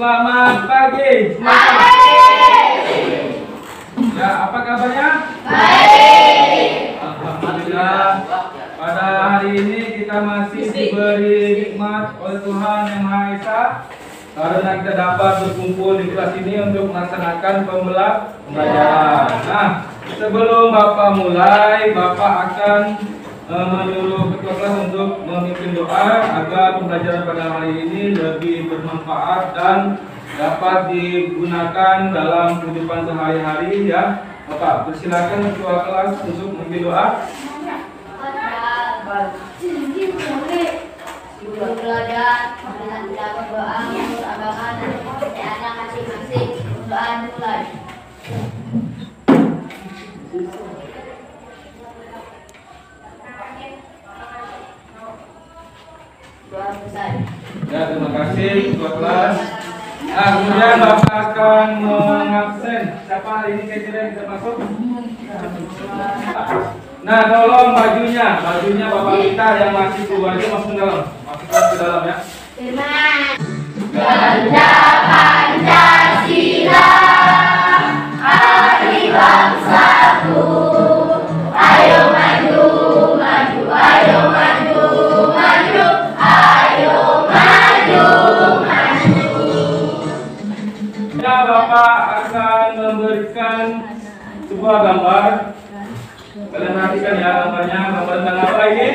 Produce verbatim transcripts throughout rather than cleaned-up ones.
Selamat pagi. Ya, apa kabarnya? Baik. Alhamdulillah. Pada hari ini kita masih diberi nikmat oleh Tuhan Yang Maha Esa karena kita dapat berkumpul di kelas ini untuk melaksanakan pembelajaran. Nah, sebelum Bapak mulai, Bapak akan uh, menyuruh ketua kelas untuk memimpin doa agar pembelajaran pada hari ini lebih bermanfaat dan dapat digunakan dalam kehidupan sehari-hari ya. Bapak, persilakan ketua kelas untuk memimpin doa. Sebelum belajar, marilah kita berdoa menurut agama dan kepercayaannya masing-masing. Doa mulai. Doa selesai. Ya, terima kasih ketua kelas. Nah, kemudian Bapak akan mengabsen. Siapa hari ini kira-kira yang bisa masuk? Nah, tolong bajunya, bajunya Bapak kita yang masih keluar aja masuk ke dalam, masukkan ke dalam ya. Firman. Ganda Pancasila, hari bangsaku. Ayo maju, maju, ayo maju, maju, ayo maju, maju. Ya, Bapak akan memberikan sebuah gambar. Kalian perhatikan ya gambarnya, gambar tentang apa ini?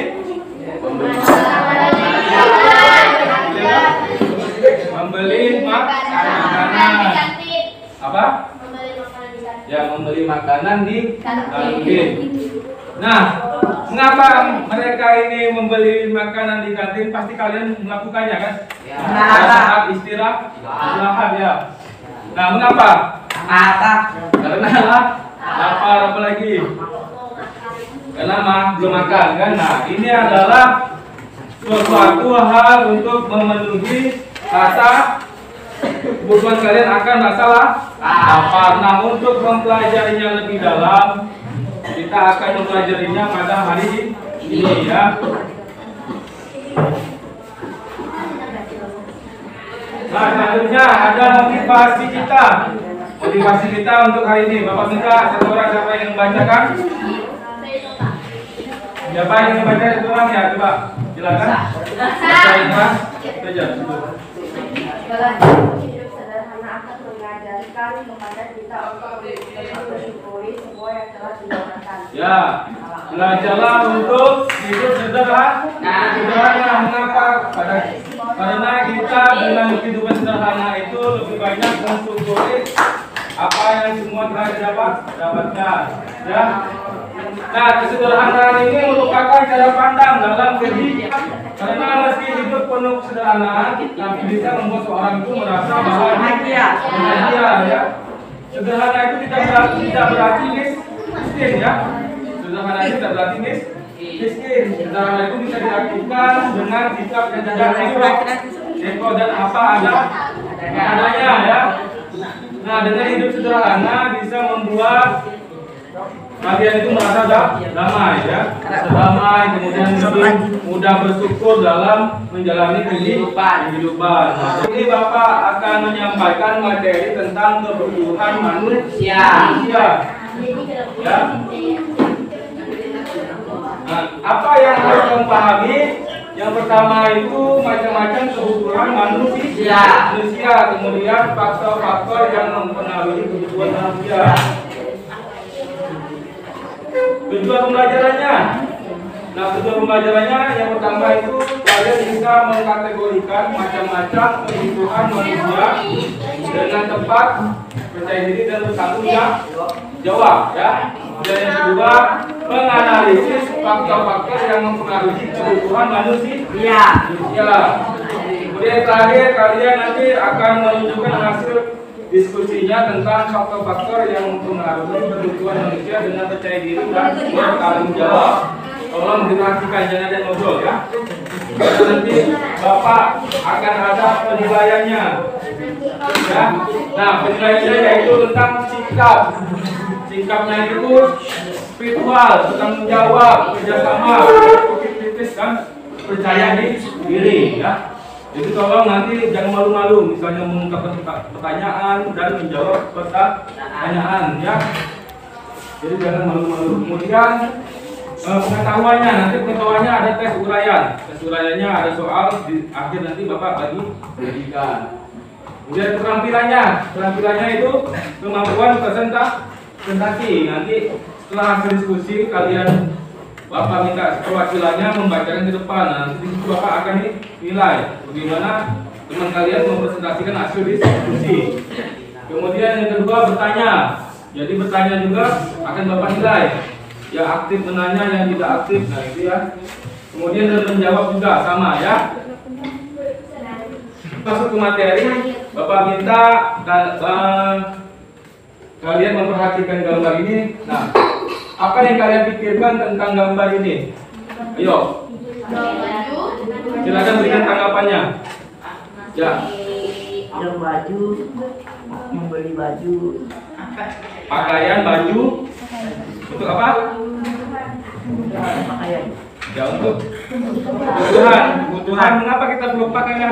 Membeli makanan. Apa? Ya, membeli makanan di kantin. Nah, mengapa mereka ini membeli makanan di kantin? Pasti kalian melakukannya kan? Ya. Saat istirahat, istirahat ya. Nah, mengapa? Apa? Karena lapar, apa lagi? Karena mah belum makan kan? Nah, ini adalah suatu hal untuk memenuhi rasa kebutuhan kalian akan masalah lapar. Nah, untuk mempelajarinya lebih dalam, kita akan mempelajarinya pada hari ini ya. Nah, selanjutnya ada motivasi kita. Motivasi kita untuk hari ini. Bapak minta satu orang siapa yang membacakan? Siapa yang membaca satu orang ya? Coba silakan. Bacain mas. Saja. Hidup sederhana akan mengajarkan kepada kita untuk bersyukuri semua yang telah dilakukan. Ya, belajarlah untuk hidup sederhana. Sederhana mengapa? Pada karena kita dengan kehidupan sederhana itu lebih banyak mensyukuri apa yang semua telah didapat dapatkan. Ya. Nah, kesederhanaan ini merupakan cara pandang dalam kehidupan. Karena meski hidup penuh kesederhanaan, tapi bisa membuat seorang itu merasa bahagia. Bahagia ya. Sederhana itu tidak berarti tidak berarti miskin ya. Sederhana itu tidak berarti mis, miskin. Sederhana itu bisa dilakukan dengan sikap yang tidak neko, neko dan apa ada adanya ya. Nah, dengan hidup sederhana bisa membuat kalian itu merasa damai ya, damai, kemudian lebih mudah bersyukur dalam menjalani kehidupan. Kehidupan. Nah, ini Bapak akan menyampaikan materi tentang kebutuhan manusia. Ya. Nah, apa yang harus kamu pahami? Yang pertama itu macam-macam kebutuhan manusia. Manusia, kemudian faktor-faktor yang mempengaruhi kebutuhan manusia. Tujuan pembelajarannya. Nah, tujuan pembelajarannya yang pertama itu kalian bisa mengkategorikan macam-macam kebutuhan manusia dengan tepat, percaya diri dan bertanggung jawab ya. Dan yang kedua, menganalisis faktor-faktor yang mempengaruhi kebutuhan manusia. Ya. Kemudian terakhir kalian nanti akan menunjukkan hasil diskusinya tentang faktor-faktor yang mempengaruhi kebutuhan manusia dengan percaya diri dan bertanggung jawab. Tolong diperhatikan, jangan ada ngobrol ya. Karena nanti Bapak akan ada penilaiannya. Ya. Nah, penilaiannya yaitu tentang sikap. Sikapnya itu spiritual, bertanggung jawab, kerjasama, kritis dan percaya diri ya. Jadi tolong nanti jangan malu-malu, misalnya mengungkapkan pertanyaan dan menjawab pertanyaan, ya. Jadi jangan malu-malu. Kemudian eh, pengetahuannya, nanti pengetahuannya ada tes uraian. Tes uraiannya ada soal di akhir nanti Bapak bagi bagikan. Kemudian keterampilannya, keterampilannya itu kemampuan presentasi. Nanti setelah hasil diskusi kalian Bapak minta perwakilannya membacakan di depan. Nanti di situ Bapak akan nilai bagaimana teman kalian mempresentasikan hasil diskusi. Kemudian yang kedua bertanya. Jadi bertanya juga akan Bapak nilai. Yang aktif menanya, yang tidak aktif, nah itu ya. Kemudian dan menjawab juga sama ya. Masuk ke materi, Bapak minta dan uh, kalian memperhatikan gambar ini. Nah, apa yang kalian pikirkan tentang gambar ini? Ayo, silakan berikan tanggapannya. Ya. Yang baju, membeli baju, Pakaian, baju, untuk apa? pakaian. Ya untuk kebutuhan. Kebutuhan. Mengapa kita perlu pakaian?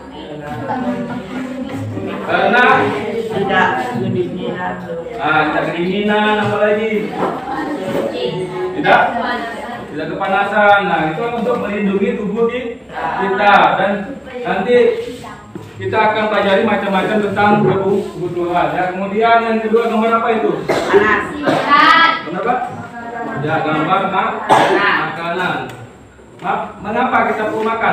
Karena Tidak kedinginan. ah, tidak kedinginan, apa lagi? Tidak, tidak kepanasan. Nah, itu untuk melindungi tubuh kita dan nanti kita akan pelajari macam-macam tentang kebutuhan. Ya, kemudian yang kedua gambar apa itu? Panas. Benar Pak? Ya, gambar mak makanan. Maaf, mengapa kita perlu makan?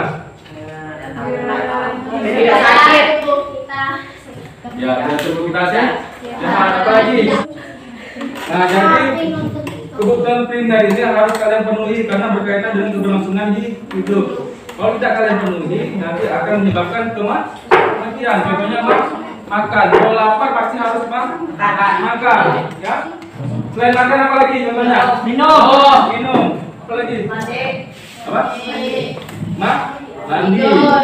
Tidak sakit. Ya, biar tubuh kita sehat. Sehat apa lagi? Nah, jadi kebutuhan primer ini harus kalian penuhi karena berkaitan dengan keberlangsungan hidup. Kalau tidak kalian penuhi, nanti akan menyebabkan kematian. Contohnya mak makan. Kalau lapar pasti harus mak makan. Ya. Selain makan apa lagi contohnya? Minum. Oh, minum. Apa lagi? Apa? Mak mandi.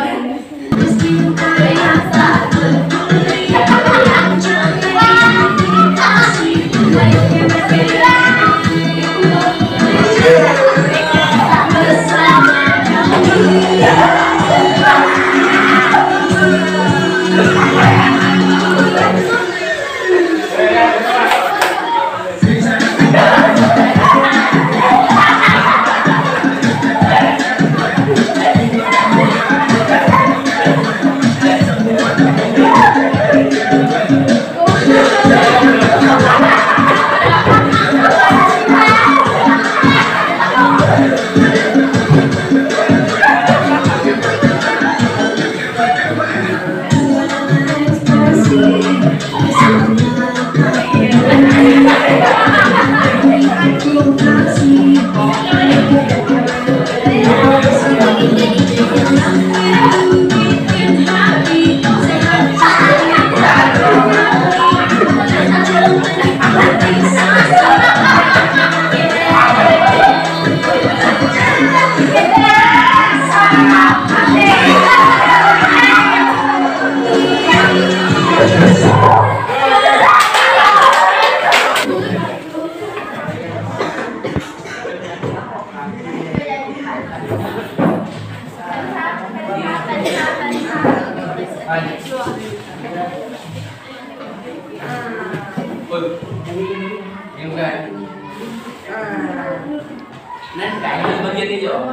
Bagian ini yo.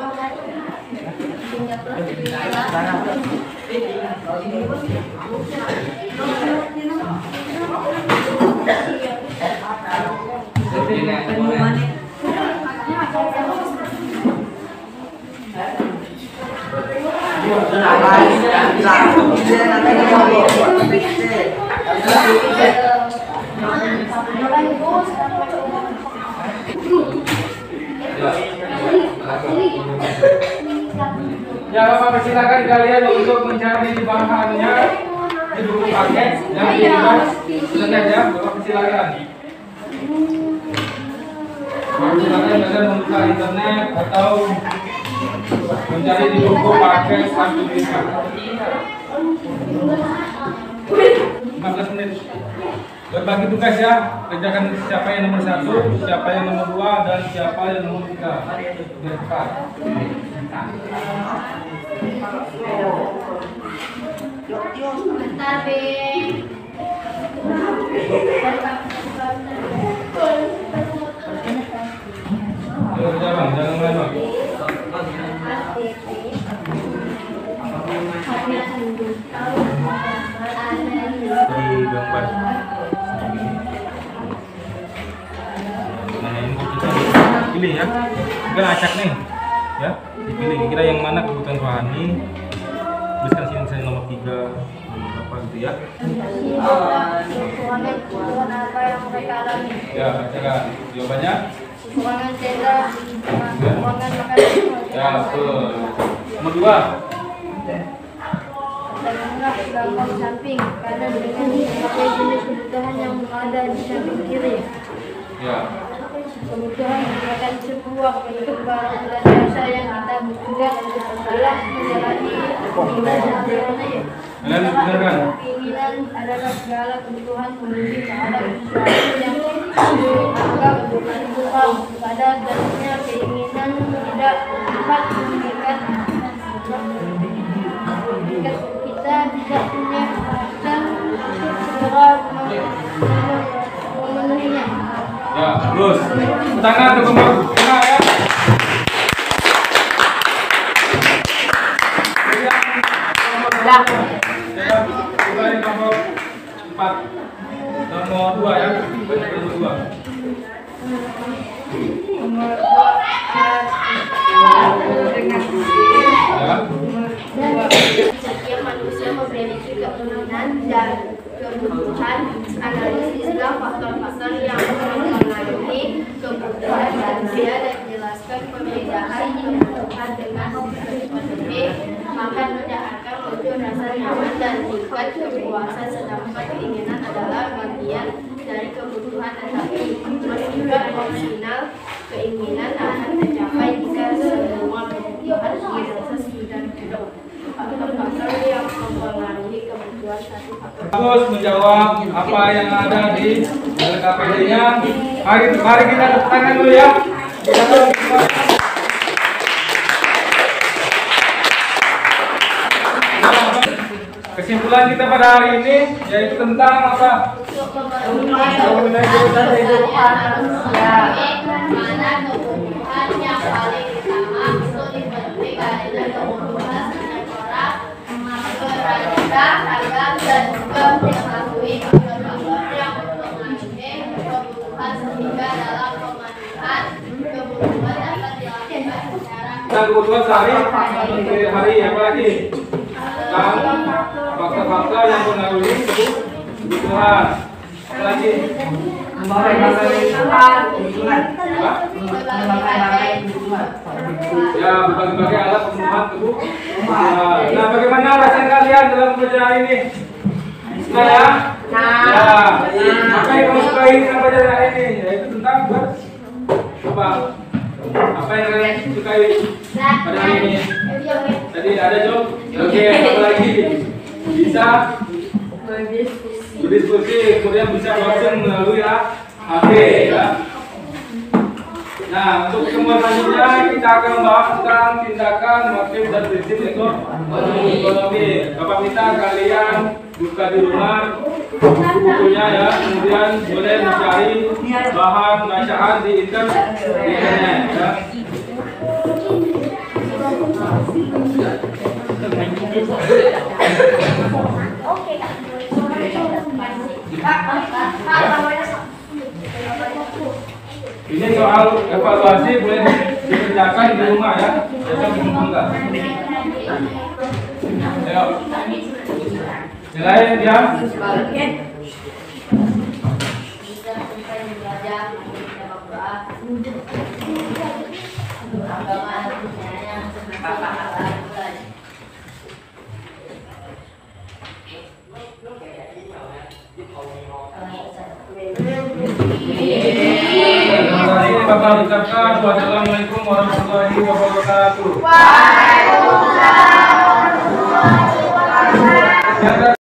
Ya, Bapak persilakan kalian untuk mencari bahannya di buku paket yang dibahas. Silakan ya, Bapak persilakan. Silakan kalian membuka internet atau mencari di buku paket satu lima. lima belas menit. Berbagi tugas ya, kerjakan siapa yang nomor satu, siapa yang nomor dua, dan siapa yang nomor tiga. Biar cepat. Sebentar, Bing. Ayo kerja bang, jangan main bang. Di gambar. Nah ini kita pilih ya. Kita acak nih, ya. Dipilih kira yang mana kebutuhan rohani. Tuliskan sini saya nomor tiga, nomor apa gitu ya. Kebutuhan apa yang mereka alami? Ya, bacakan jawabannya. Kekurangan tenda, kekurangan makanan, Ya, betul. Nomor dua. termenggak gampang samping karena dengan berbagai jenis kebutuhan yang ada di samping kiri. Ya. Kebutuhan merupakan sebuah bentuk barang dan jasa yang kita butuhkan dalam menjalani kehidupan sehari-hari. Kalian dengarkan. Keinginan adalah segala kebutuhan menuju terhadap sesuatu yang dianggap kurang. Pada dasarnya keinginan tidak dapat mengikat kita tidak punya dan segera memenuhinya. Ya, terus. Tangan untuk nomor tengah ya. Dah. Ya, kembali nomor empat. Nomor dua ya. Nomor dua. Nomor dua dengan Ya. Setiap manusia memiliki keinginan dan kebutuhan. Analisislah faktor-faktor yang mempengaruhi kebutuhan manusia dan jelaskan perbedaan kebutuhan dengan spesifik. Maka tidak akan muncul rasa nyaman dan tingkat kepuasan, sedangkan keinginan adalah bagian dari kebutuhan, tetapi meskipun maksimal keinginan akan tercapai jika semua kebutuhan dirasa sudah cukup. Faktor-faktor yang mempengaruhi kebutuhan satu faktor. Terus menjawab apa yang ada di L K P D-nya. Mari, mari kita tepuk tangan dulu ya. Kesimpulan kita pada hari ini yaitu tentang apa? Mana kebutuhan yang paling utama itu dipenuhi karena kebutuhan setiap orang beragam ragam dan juga mengetahui faktor-faktor yang mempengaruhi kebutuhan sehingga dalam pemenuhan kebutuhan dapat dilakukan secara Nah, kebutuhan sehari hari apa lagi? Dan faktor-faktor yang mempengaruhi kebutuhan. Apa lagi? Ya, berbagai alat pemenuhan kebutuhan. Nah, bagaimana perasaan kalian dalam pembelajaran ini? Suka ya? Ya. Apa yang kamu sukai dengan pembelajaran ini? Yaitu tentang ber apa? Apa yang kalian sukai pada hari ini? Tadi ada Jom? Oke, apa lagi? Bisa berdiskusi, kemudian bisa browsing melalui H P ya. Nah, untuk pertemuan selanjutnya kita akan membahas tentang tindakan, motif, dan prinsip ekonomi. Bapak minta kalian buka di rumah buku-bukunya ya, kemudian boleh mencari bahan bacaan di internet, di internet ya. Ini soal evaluasi boleh dikerjakan di rumah ya. Besok enggak. Ayo. Nilai dia. Bapak ucapkan wassalamualaikum warahmatullahi wabarakatuh. Waalaikumsalam warahmatullahi wabarakatuh.